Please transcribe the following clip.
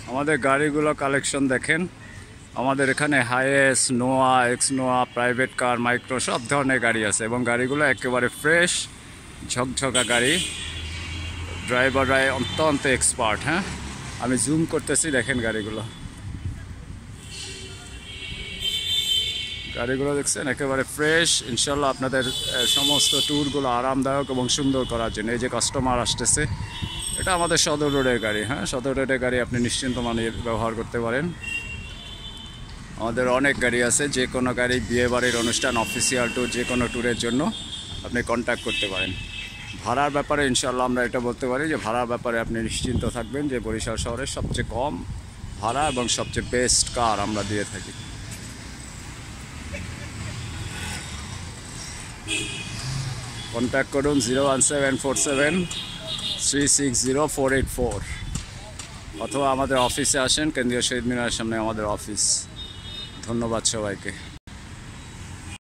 আমাদের গাড়িগুলো কালেকশন দেখেন। আমাদের এখানে হাইএস, নোয়া, এক্স নোয়া, প্রাইভেট কার, মাইক্রো সব ধরনের গাড়ি আছে এবং গাড়িগুলো একেবারে ফ্রেশ ঝকঝকা গাড়ি। ড্রাইভাররা অত্যন্ত এক্সপার্ট। হ্যাঁ, আমি জুম করতেছি, দেখেন গাড়িগুলো দেখছেন একেবারে ফ্রেশ। ইনশাল্লাহ আপনাদের সমস্ত ট্যুরগুলো আরামদায়ক এবং সুন্দর করার জন্য। এই যে কাস্টমার আসতেছে, এটা আমাদের সদর রোডের গাড়ি। হ্যাঁ, সদর রোডের গাড়ি আপনি নিশ্চিন্ত মানে ব্যবহার করতে পারেন। আমাদের অনেক গাড়ি আছে, যে কোনো গাড়ি, বিয়ে বাড়ির অনুষ্ঠান, অফিসিয়াল ট্যুর, যে কোনো ট্যুরের জন্য আপনি কন্ট্যাক্ট করতে পারেন। ভাড়ার ব্যাপারে ইনশাল্লাহ আমরা এটা বলতে পারি যে ভাড়ার ব্যাপারে আপনি নিশ্চিন্ত থাকবেন যে বরিশাল শহরের সবচেয়ে কম ভাড়া এবং সবচেয়ে বেস্ট কার আমরা দিয়ে থাকি। কন্ট্যাক্ট করুন 01747360484 অথবা আমাদের অফিসে আসেন, কেন্দ্রীয় শহীদ মিনারের সামনে আমাদের অফিস। ধন্যবাদ সবাইকে।